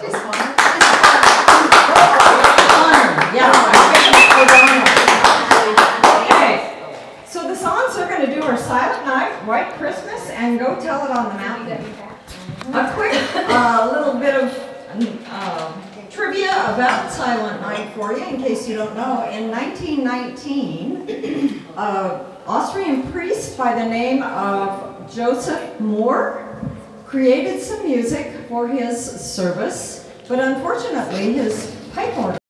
Okay, so the songs they're going to do are Silent Night, White Christmas, and Go Tell It on the Mountain. A quick little bit of trivia about Silent Night for you, in case you don't know. In 1919, Austrian priest by the name of Joseph Moore created some music for his service, but unfortunately his pipe organ